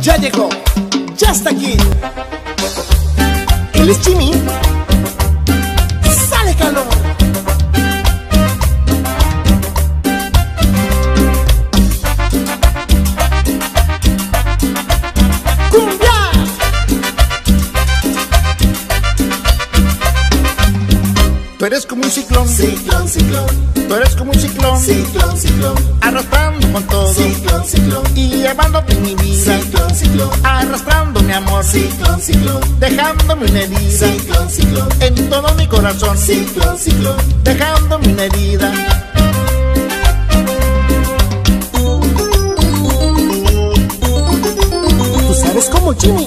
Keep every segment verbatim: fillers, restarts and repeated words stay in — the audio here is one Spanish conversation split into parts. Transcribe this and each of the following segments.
Ya llegó, ya está aquí. Él es Jimmy. Sale calor. ¡Cumbia! Tú eres como un ciclón, Ciclón, ciclón, tú eres como un ciclón, ciclón, ciclón, arrastrando con todo ciclón, ciclón, y llevándote en mi vida, ciclón, ciclón, arrastrando mi amor, ciclón, ciclón, dejándome una herida ciclón, ciclón, en todo mi corazón, ciclón, ciclón. dejándome una herida. Tú sabes cómo, Jimmy.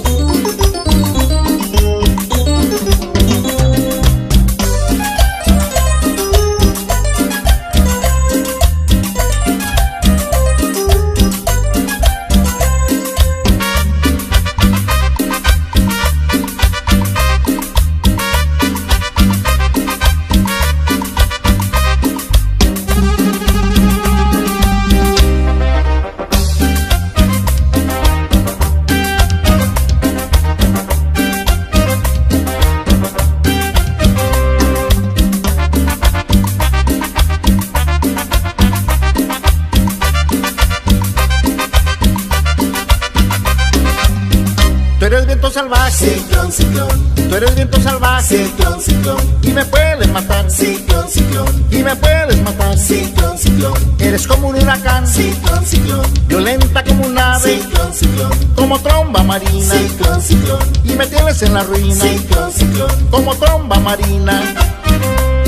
Tú eres viento salvaje, Ciclón, ciclón, tú eres viento salvaje, ciclón, ciclón, y me puedes matar, ciclón, ciclón, y me puedes matar. ciclón, ciclón, Eres como un huracán, ciclón, ciclón, violenta como un ave, ciclón, ciclón, como tromba marina, ciclón, ciclón, y me tienes en la ruina, ciclón, ciclón. como tromba marina.